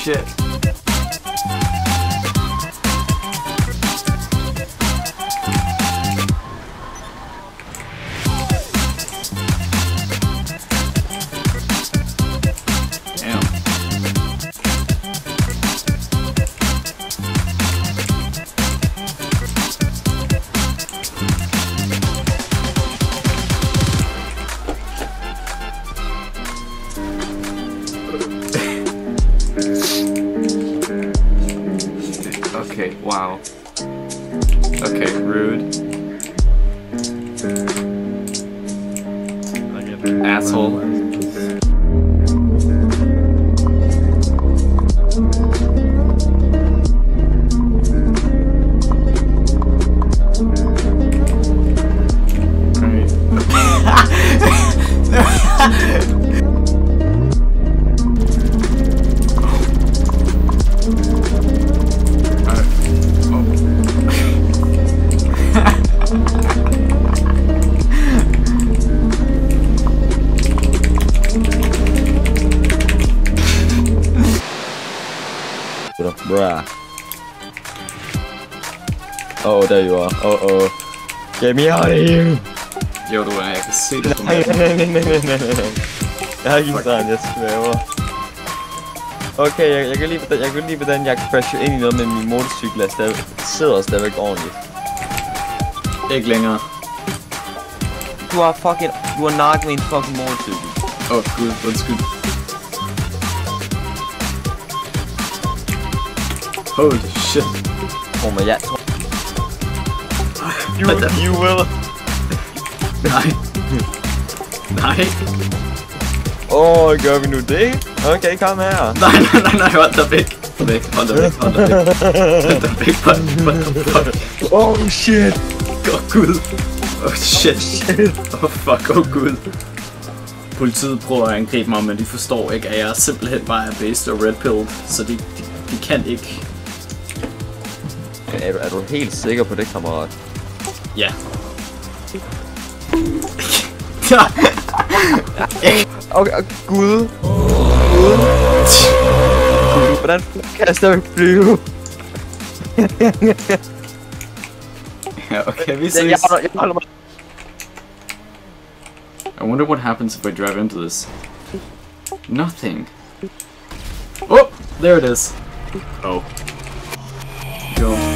shit. Okay, wow. Okay, rude. Asshole. Bruh. Oh, there you are. Oh. Get me out of here! Jo, du er, jeg kan se det på Nej. Jeg har ikke Fuck. sådan, jeg svæver. Okay, jeg kan lide, hvordan jeg crasher ind i noget med min motorcykel, der sidder stadigvæk ordentligt. Ikke længere. Du har nakket min fucking motorcykel. Åh, gud, undskyld. Holy shit. Men jeg tror... You will... Nej. Nej. Gør vi nu det? Okay, kom her. Nej, hold dig væk. Hold dig væk, what the fuck. Oh shit. Gud. Oh shit. Oh fuck, gud. Politiet prøver at angribe mig, men de forstår ikke, at jeg simpelthen bare er based og redpilled, så de kan ikke. Er du helt sikker på det, kammerat? Ja. Okay, Gud. Hvordan kan jeg stadig flyve? Ja, okay, vi ses. Jeg holder mig. I wonder what happens if I drive into this. Nothing. Oh, there it is. Oh. Go.